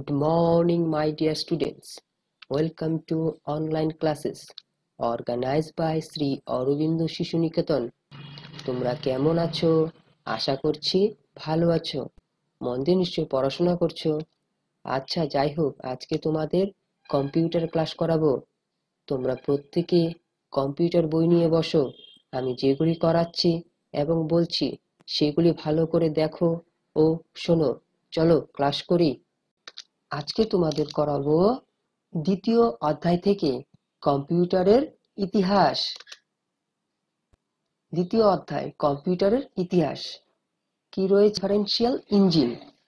Good morning, my dear students. Welcome to online classes organized by Sri Aurobindo Shishu Niketan. তোমরা কেমন আছো? আশা করছি ভালো আছো। মন দিয়ে নিশ্চয়ই পড়াশোনা করছো। আচ্ছা, যাই হোক, আজকে তোমাদের কম্পিউটার ক্লাস করাবো। তোমরা প্রত্যেকে কম্পিউটার বই নিয়ে বসো। আমি যেগুলি করাচ্ছি এবং বলছি সেগুলি ভালো করে দেখো ও শোনো। চলো ক্লাস করি। আজকে তোমাদের করাবো দ্বিতীয় অধ্যায় থেকে কম্পিউটারের ইতিহাস। দ্বিতীয় অধ্যায় কম্পিউটারের ইতিহাস। কি রয়েছে? Differential engine.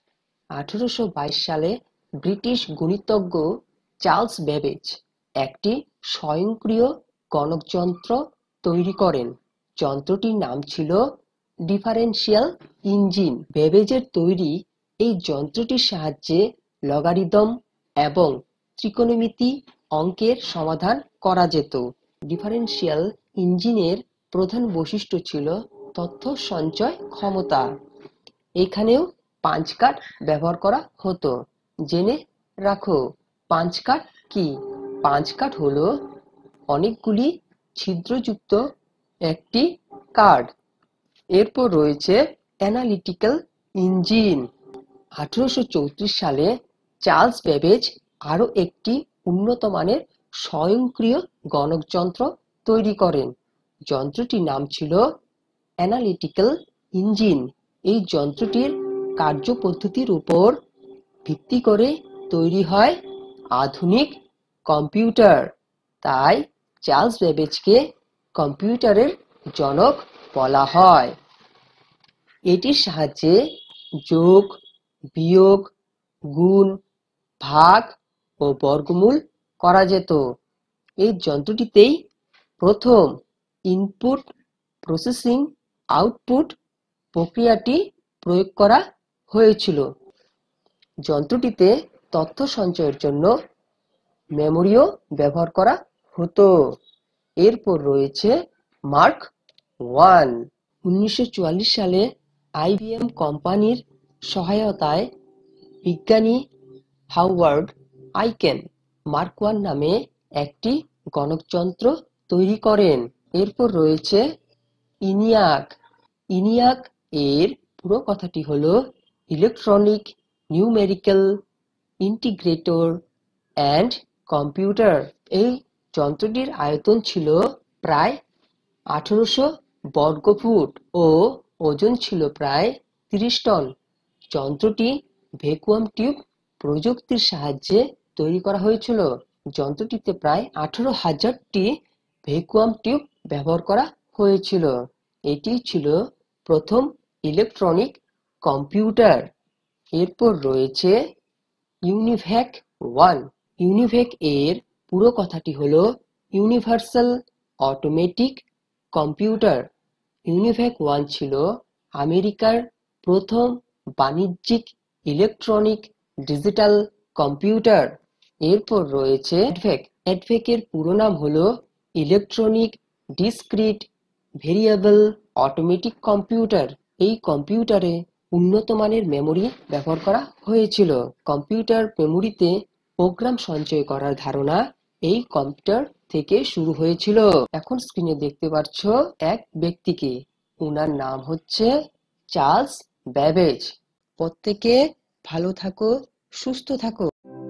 1822 সালে ব্রিটিশ গণিতজ্ঞ চার্লস বেবেজ একটি স্বয়ংক্রিয় গণকযন্ত্র তৈরি করেন। যন্ত্রটির নাম ছিল ডিফারেনশিয়াল ইঞ্জিন। বেবেজের তৈরি এই যন্ত্রটির সাহায্যে লগারিদম এবং ত্রিকোণমিতি অঙ্কের সমাধান করা যেত। ডিফারেনশিয়াল ইঞ্জিনের প্রধান বৈশিষ্ট্য ছিল তথ্য সঞ্চয় ক্ষমতা। এখানেও পাঞ্চ কার্ড ব্যবহার করা হতো। জেনে রাখো পাঞ্চ কার্ড কি? পাঞ্চ কার্ড হলো অনেকগুলি ছিদ্রযুক্ত একটি কার্ড। এরপর রয়েছে অ্যানালিটিক্যাল ইঞ্জিন। 1834 সালে চার্লস বেবেজ আরো একটি উন্নত মানের স্বয়ংক্রিয় গণকযন্ত্র তৈরি করেন। যন্ত্রটির নাম ছিল অ্যানালিটিক্যাল ইঞ্জিন। এই যন্ত্রটির কার্যপদ্ধতির উপর ভিত্তি করে তৈরি হয় আধুনিক কম্পিউটার। তাই চার্লস বেবেজকে কম্পিউটারের জনক বলা হয়। এটির সাহায্যে যোগ, বিয়োগ, গুণ, ভাগ ও বর্গমূল করা যেত। এই যন্ত্রটিতেই প্রথম ইনপুট প্রসেসিং আউটপুট প্রক্রিয়াটি প্রয়োগ করা হয়েছিল। যন্ত্রটিতে তথ্য সঞ্চয়ের জন্য মেমোরিও ব্যবহার করা হতো। এরপর রয়েছে মার্ক 1। 1944 সালে আইবিএম কোম্পানির সহায়তায় বিজ্ঞানী হাওয়ার্ড আইকেন মার্ক 1 নামে একটি গণকযন্ত্র তৈরি করেন। এরপর রয়েছে ইনিয়াক। ইনিয়াক এর পুরো কথাটি হলো electronic numerical integrator and computer. এই যন্ত্রটির আয়তন ছিল প্রায় 1800 বর্গফুট ও ওজন ছিল প্রায় 30 টন। যন্ত্রটি ভ্যাকুয়াম টিউব প্রযুক্তির সাহায্যে তৈরি করা হয়েছিল। যন্ত্রটিতে প্রায় 18,000টি ভ্যাকুয়াম টিউব ব্যবহার করা হয়েছিল। এটি ছিল প্রথম ইলেকট্রনিক কম্পিউটার। এরপর রয়েছে ইউনিভ্যাক 1। ইউনিভ্যাক এর পুরো কথাটি হলো ইউনিভার্সাল অটোমেটিক কম্পিউটার। ইউনিভ্যাক 1 ছিল আমেরিকার প্রথম বাণিজ্যিক ইলেকট্রনিক ডিজিটাল কম্পিউটার। এরপর রয়েছে অ্যাডভেক। অ্যাডভেক এর পুরো নাম হলো electronic discrete variable automatic computer. এই কম্পিউটারে উন্নত মানের মেমোরি ব্যবহার করা হয়েছিল। কম্পিউটার মেমোরিতে প্রোগ্রাম সঞ্চয় করার ধারণা এই কম্পিউটার থেকে শুরু হয়েছিল। এখন স্ক্রিনে দেখতে পাচ্ছ এক ব্যক্তিকে। ওনার নাম হচ্ছে চার্লস বেবেজ। প্রত্যেকে ভালো থাকো, সুস্থ থাকো।